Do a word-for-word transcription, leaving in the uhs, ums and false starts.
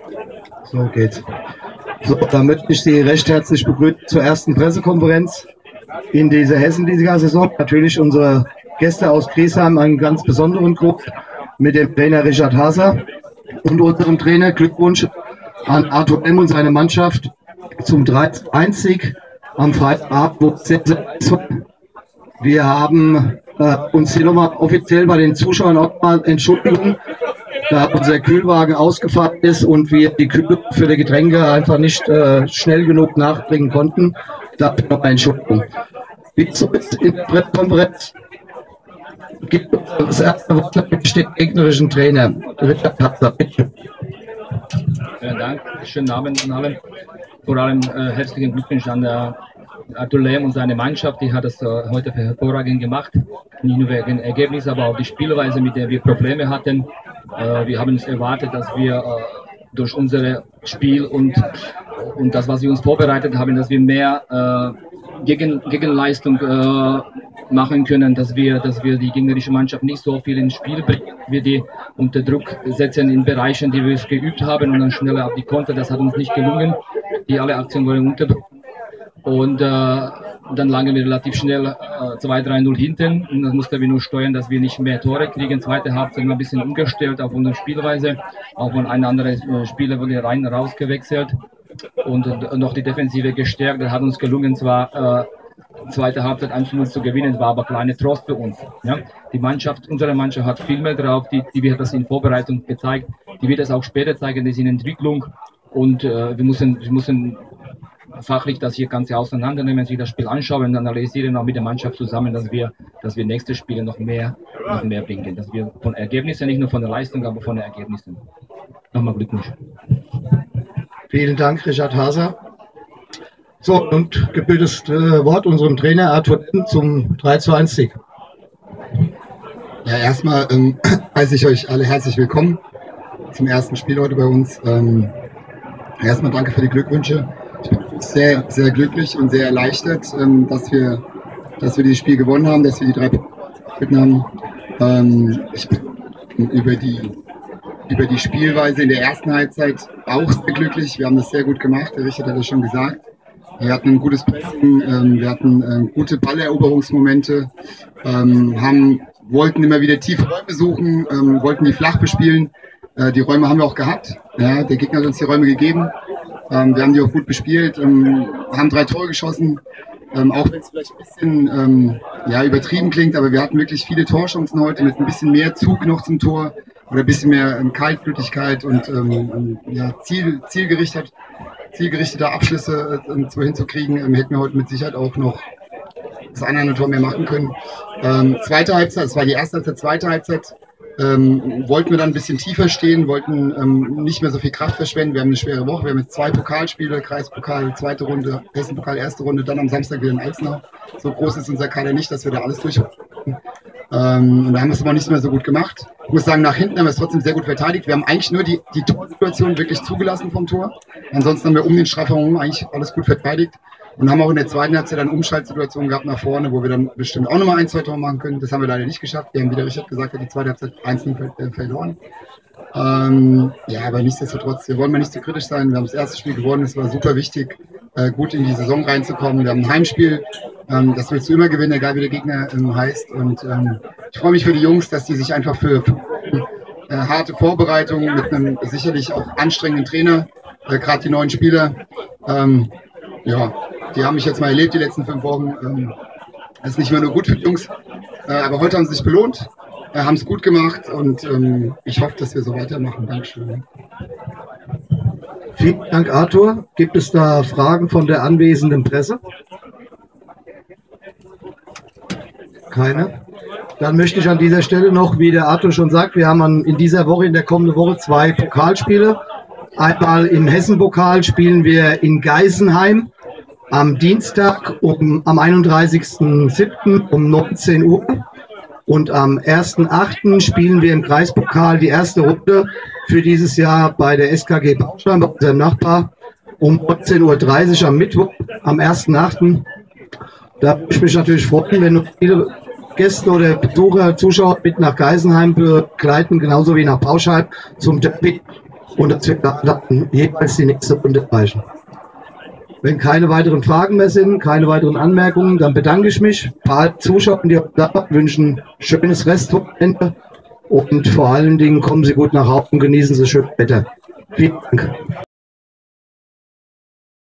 So geht's. So, dann möchte ich Sie recht herzlich begrüßen zur ersten Pressekonferenz in dieser Hessenliga-Saison. Natürlich unsere Gäste aus Griesheim, einen ganz besonderen Grupp mit dem Trainer Richard Haser und unserem Trainer. Glückwunsch an Arthur M. und seine Mannschaft zum drei zu eins Sieg am Freitagabend. Wir haben äh, uns hier nochmal offiziell bei den Zuschauern auch mal Entschuldigung, da unser Kühlwagen ausgefallen ist und wir die Kühlung für die Getränke einfach nicht äh, schnell genug nachbringen konnten. Dafür noch eine Entschuldigung. Wie so ist in der Pressekonferenz gibt es das erste Wort mit dem gegnerischen Trainer. Richard Haser, bitte. Vielen Dank. Schönen Abend an alle. Vor allem äh, herzlichen Glückwunsch an der Arthur Lehm und seine Mannschaft. Die hat es äh, heute hervorragend gemacht. Nicht nur wegen Ergebnis, aber auch die Spielweise, mit der wir Probleme hatten. Äh, wir haben es erwartet, dass wir äh, durch unser Spiel und, und das, was wir uns vorbereitet haben, dass wir mehr äh, Gegen, Gegenleistung äh, machen können, dass wir, dass wir die gegnerische Mannschaft nicht so viel ins Spiel bringen, wir die unter Druck setzen in Bereichen, die wir es geübt haben und dann schneller auf die Konter. Das hat uns nicht gelungen. Die alle Aktionen wurden unterbrochen. Und äh, dann lagen wir relativ schnell äh, zwei drei null hinten und dann mussten wir nur steuern, dass wir nicht mehr Tore kriegen. Zweite Halbzeit ein bisschen umgestellt auf unsere Spielweise. Auch von einem anderen Spieler wurde rein raus gewechselt und äh, noch die Defensive gestärkt. Das hat uns gelungen, zwar äh, zweite Halbzeit eins zu null zu gewinnen, war aber kleine Trost für uns. Ja? Die Mannschaft, unsere Mannschaft hat viel mehr drauf, die, die wird das in Vorbereitung gezeigt, die wird das auch später zeigen, die ist in Entwicklung und äh, wir müssen, wir müssen fachlich das hier Ganze auseinandernehmen, sich das Spiel anschauen und analysieren auch mit der Mannschaft zusammen, dass wir, dass wir nächste Spiele noch mehr, noch mehr bringen, dass wir von Ergebnissen, nicht nur von der Leistung, aber von den Ergebnissen. Nochmal Glückwunsch. Vielen Dank, Richard Haser. So, und gebührt das äh, Wort unserem Trainer Arthur M. zum drei zu eins Sieg. Ja, erstmal ähm, heiße ich euch alle herzlich willkommen zum ersten Spiel heute bei uns. Ähm, erstmal danke für die Glückwünsche. Ich bin sehr, sehr glücklich und sehr erleichtert, ähm, dass wir, dass wir dieses Spiel gewonnen haben, dass wir die drei Punkte haben. Ähm, ich bin über die, über die Spielweise in der ersten Halbzeit auch sehr glücklich. Wir haben das sehr gut gemacht. Der Richard hat das schon gesagt. Wir hatten ein gutes Pressing, ähm, wir hatten äh, gute Balleroberungsmomente, ähm, haben, wollten immer wieder tiefe Räume suchen, ähm, wollten die flach bespielen. Äh, die Räume haben wir auch gehabt. Ja, der Gegner hat uns die Räume gegeben. Ähm, wir haben die auch gut bespielt, ähm, haben drei Tore geschossen, ähm, auch wenn es vielleicht ein bisschen ähm, ja, übertrieben klingt, aber wir hatten wirklich viele Torchancen heute mit ein bisschen mehr Zug noch zum Tor oder ein bisschen mehr ähm, Kaltblütigkeit und ähm, ja, Ziel, zielgerichtet. zielgerichtete Abschlüsse äh, so hinzukriegen, ähm, hätten wir heute mit Sicherheit auch noch das eine oder andere Tor mehr machen können. Ähm, zweite Halbzeit, das war die erste Halbzeit, zweite Halbzeit, ähm, wollten wir dann ein bisschen tiefer stehen, wollten ähm, nicht mehr so viel Kraft verschwenden. Wir haben eine schwere Woche, wir haben jetzt zwei Pokalspiele, Kreispokal, zweite Runde, Hessenpokal, erste Runde, dann am Samstag wieder in Alzenau. So groß ist unser Kader nicht, dass wir da alles durchhalten. Ähm, und da haben wir es aber nicht mehr so gut gemacht. Ich muss sagen, nach hinten haben wir es trotzdem sehr gut verteidigt. Wir haben eigentlich nur die, die Torsituation wirklich zugelassen vom Tor. Ansonsten haben wir um den Strafraum eigentlich alles gut verteidigt und haben auch in der zweiten Halbzeit eine Umschaltsituation gehabt nach vorne, wo wir dann bestimmt auch nochmal ein, zwei Tore machen können. Das haben wir leider nicht geschafft. Wir haben, wie der Richard gesagt hat, die zweite Halbzeit eins zu null verloren. Ähm, ja, aber nichtsdestotrotz, wir wollen mal nicht zu kritisch sein. Wir haben das erste Spiel gewonnen. Es war super wichtig, äh, gut in die Saison reinzukommen. Wir haben ein Heimspiel. Ähm, das willst du immer gewinnen, egal wie der Gegner ähm, heißt. Und ähm, ich freue mich für die Jungs, dass die sich einfach für, für äh, harte Vorbereitungen mit einem sicherlich auch anstrengenden Trainer, äh, gerade die neuen Spieler, ähm, ja, die haben mich jetzt mal erlebt die letzten fünf Wochen. Ähm, das ist nicht mehr nur gut für die Jungs, äh, aber heute haben sie sich belohnt, äh, haben es gut gemacht und ähm, ich hoffe, dass wir so weitermachen. Dankeschön. Vielen Dank, Arthur. Gibt es da Fragen von der anwesenden Presse? Keine? Dann möchte ich an dieser Stelle noch, wie der Arthur schon sagt, wir haben an, in dieser Woche, in der kommenden Woche zwei Pokalspiele. Einmal im Hessen-Pokal spielen wir in Geisenheim am Dienstag um, am einunddreißigsten siebten um neunzehn Uhr. Und am ersten achten spielen wir im Kreispokal die erste Runde für dieses Jahr bei der S K G Baustein, bei unserem Nachbar, um neunzehn Uhr dreißig am Mittwoch, am ersten achten Da würde ich mich natürlich freuen, wenn viele Gäste oder Besucher, Zuschauer mit nach Geisenheim begleiten, genauso wie nach Bauscheid zum Derby. und dass wir dann jeweils die nächste Runde erreichen. Wenn keine weiteren Fragen mehr sind, keine weiteren Anmerkungen, dann bedanke ich mich bei allen Zuschauern, die heute da waren, wünschen ein schönes Restwochenende und vor allen Dingen kommen Sie gut nach Hause und genießen Sie schönes Wetter. Vielen Dank.